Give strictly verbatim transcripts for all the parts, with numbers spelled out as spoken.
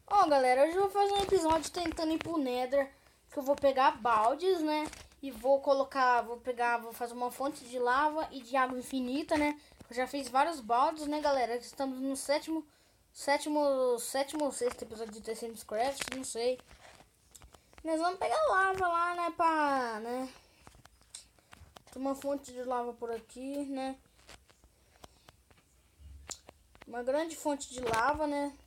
Ó, galera, hoje eu vou fazer um episódio tentando ir pro Nether, que eu vou pegar baldes, né? E vou colocar, vou pegar, vou fazer uma fonte de lava e de água infinita, né? Eu já fiz vários baldes, né, galera? Estamos no sétimo, sétimo, sétimo ou sexto episódio de The Sims Craft, não sei. Nós vamos pegar lava lá, né, pra, né? Tem uma fonte de lava por aqui, né? Uma grande fonte de lava, né?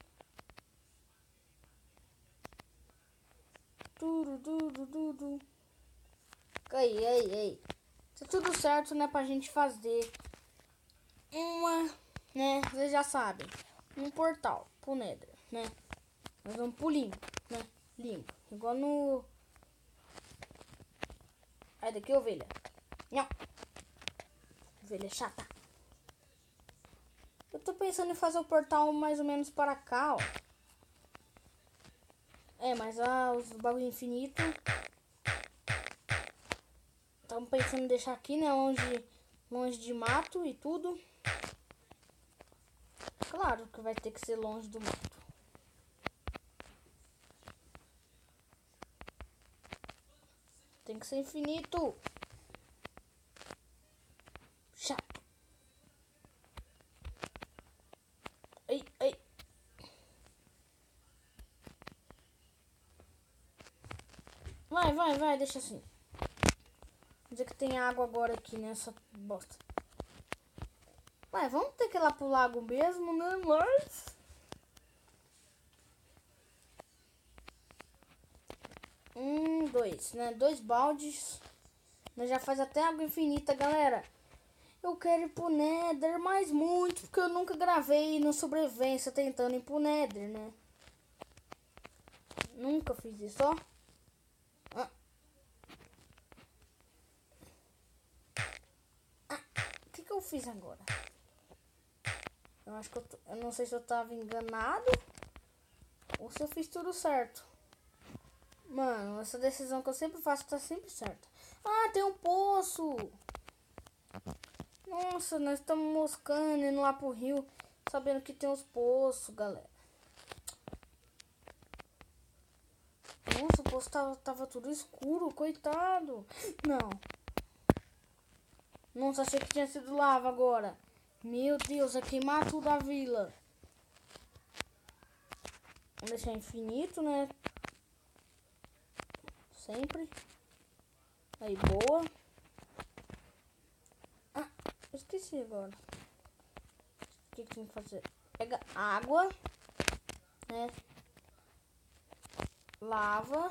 Tudo, tudo, tudo. Aí, aí, aí. Tá tudo certo, né, pra gente fazer uma, né, vocês já sabem, um portal pro Nether, né? Nós vamos pro limpo, né? Limpo. Igual no... Aí daqui, ovelha. Não. Ovelha chata. Eu tô pensando em fazer o portal mais ou menos para cá, ó. É, mas ah, os bagulho infinito. Estamos pensando em deixar aqui, né? Longe, longe de mato e tudo. Claro que vai ter que ser longe do mato. Tem que ser infinito. Chato. Ei, ei. Vai, vai, vai, deixa assim. Dizer que tem água agora aqui nessa bosta. Vai, vamos ter que ir lá pro lago mesmo, né? Mas... Um, dois, né? Dois baldes. Nós já faz até água infinita, galera. Eu quero ir pro Nether, mas muito, porque eu nunca gravei no Sobrevivência tentando ir pro Nether, né? Nunca fiz isso, ó. Ah. Ah. O que que eu fiz agora? Eu acho que eu, tô, eu não sei se eu tava enganado ou se eu fiz tudo certo. Mano, essa decisão que eu sempre faço tá sempre certa. Ah, tem um poço! Nossa, nós estamos moscando, indo lá pro rio, sabendo que tem uns poços, galera. Nossa, o poço tava, tava tudo escuro, coitado. Não. Nossa, achei que tinha sido lava agora. Meu Deus, vai queimar tudo a vila. Vamos deixar infinito, né? Sempre. Aí, boa. Ah, eu esqueci agora. O que que tem que fazer? Pega água, né? Lava.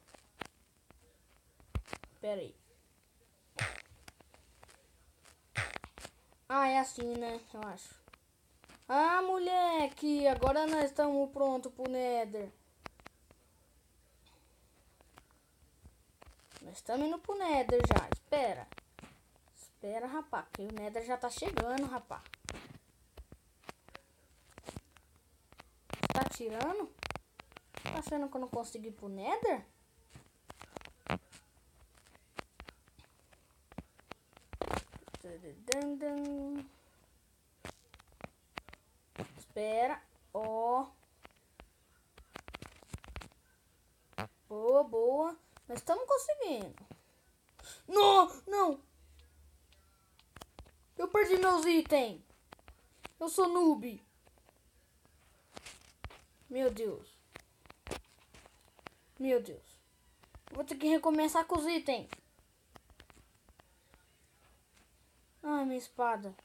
Pera aí. Ah, é assim, né? Eu acho. Ah, moleque! Agora nós estamos prontos pro Nether. Nós estamos indo pro Nether já. Espera. Espera, rapá. Que o Nether já tá chegando, rapá. Tá tirando? Tá achando que eu não consegui ir pro Nether? Espera. Ó. Boa, boa. Nós estamos conseguindo. Não, não. Eu perdi meus itens. Eu sou noob. Meu Deus. Meu Deus. Vou ter que recomeçar com os itens. Ai, minha espada.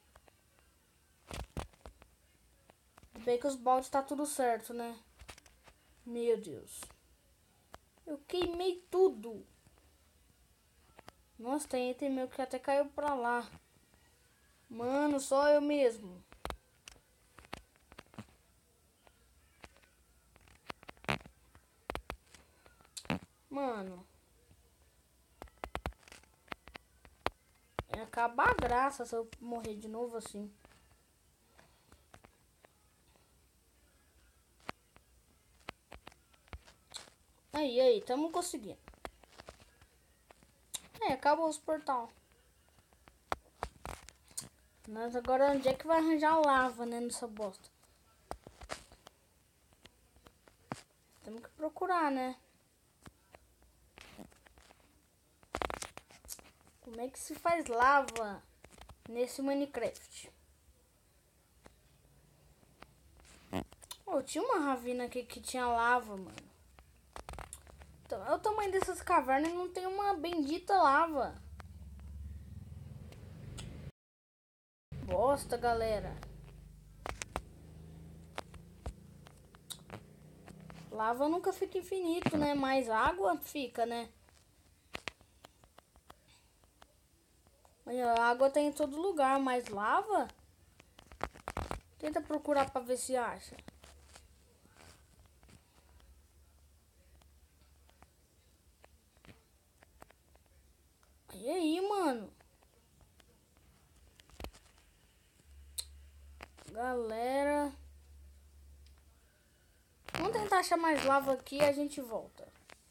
Bem que os baldes tá tudo certo, né? Meu Deus. Eu queimei tudo. Nossa, tem item meu que até caiu pra lá. Mano, só eu mesmo. Mano. Ia acabar a graça se eu morrer de novo assim. Aí, aí, tamo conseguindo. É, acabou os portal. Mas agora onde é que vai arranjar lava, né, nessa bosta? temos que procurar, né? Como é que se faz lava nesse Minecraft? Oh, tinha uma ravina aqui que tinha lava, mano. Então, é o tamanho dessas cavernas e não tem uma bendita lava. Bosta, galera. Lava nunca fica infinito, né? Mas água fica, né? A água tem em todo lugar, mas lava? Tenta procurar pra ver se acha. E aí, mano? Galera. Vamos tentar achar mais lava aqui e a gente volta.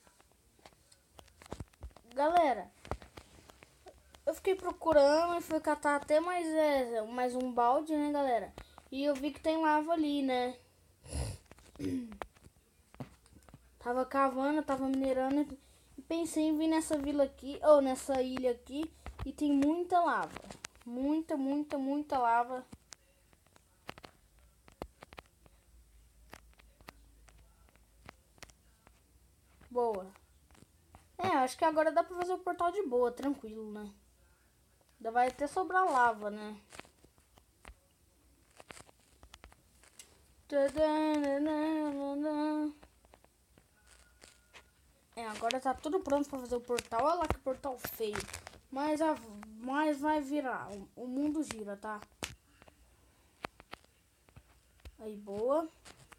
Galera. Eu fiquei procurando e fui catar até mais, é, mais um balde, né, galera? E eu vi que tem lava ali, né? Tava cavando, tava minerando e pensei em vir nessa vila aqui, ou nessa ilha aqui, e tem muita lava. Muita, muita, muita lava. Boa. É, acho que agora dá pra fazer o portal de boa, tranquilo, né? Ainda vai até sobrar lava, né? É, agora tá tudo pronto pra fazer o portal. Olha lá que portal feio. Mas, a, mas vai virar. O, o mundo gira, tá? Aí, boa.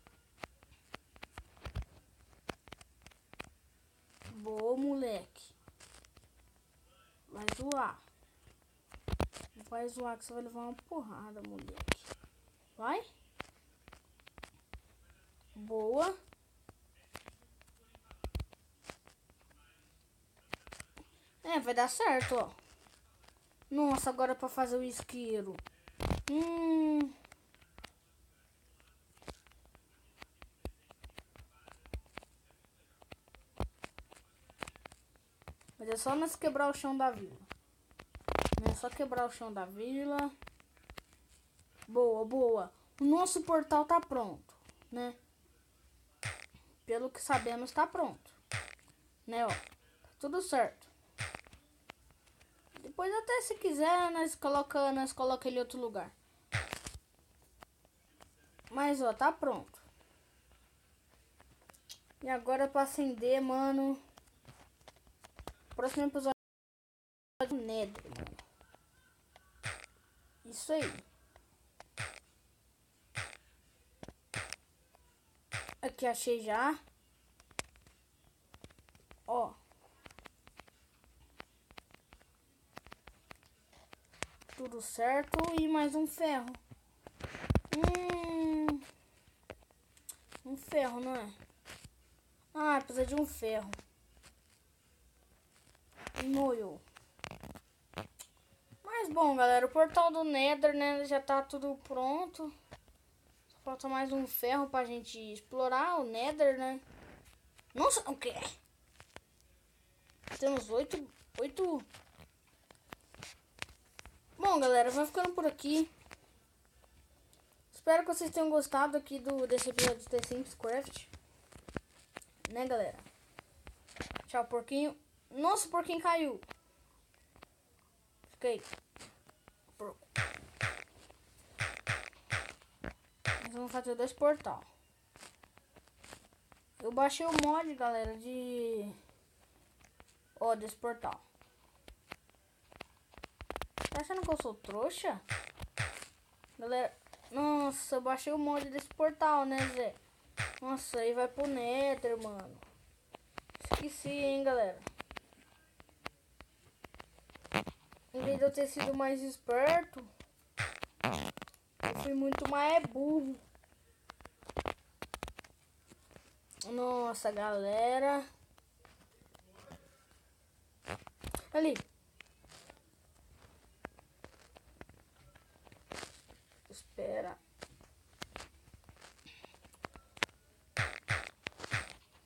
Boa, moleque. Vai zoar. Vai zoar que você vai levar uma porrada, moleque. Vai. Boa. É, vai dar certo, ó. Nossa, agora é pra fazer o isqueiro. Hum... Mas é só nós quebrar o chão da vila. É só quebrar o chão da vila. Boa, boa. O nosso portal tá pronto, né? Pelo que sabemos, tá pronto. Né, ó. Tá tudo certo. Depois até se quiser, nós coloca, nós coloca ele em outro lugar. Mas, ó, tá pronto. E agora pra acender, mano. Próximo episódio do Nether, mano. Isso aí. Aqui achei já. Ó. Tudo certo. E mais um ferro. Hum. Um ferro, não é? Ah, precisa de um ferro. Moio. Mas bom, galera, o portal do Nether, né, já tá tudo pronto. Só falta mais um ferro pra gente explorar o Nether, né? Nossa, o quê? Temos oito... Oito... Bom, galera, vai ficando por aqui. Espero que vocês tenham gostado aqui do, desse episódio de The Sims Craft. Né, galera? Tchau, porquinho. Nossa, o porquinho caiu. Fica aí. Porco. Nós vamos fazer dois portal. Eu baixei o mod, galera, de... Ó, desse portal. Tá achando que eu sou trouxa? Galera... Nossa, eu baixei o mod desse portal, né, Zé? Nossa, aí vai pro Nether, mano. Esqueci, hein, galera. Em vez de eu ter sido mais esperto, eu fui muito mais burro. Nossa, galera. Ali. Espera.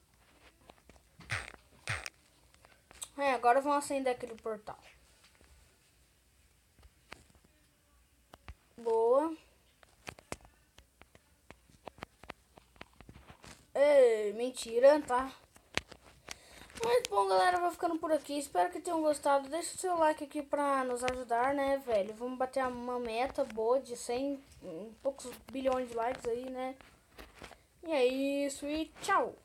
É, agora vamos acender aquele portal. Boa. Ei, mentira, tá? Mas bom, galera, vai ficando por aqui. Espero que tenham gostado. Deixa o seu like aqui pra nos ajudar, né, velho? Vamos bater uma meta boa de cem, um, poucos bilhões de likes aí, né? E é isso e tchau!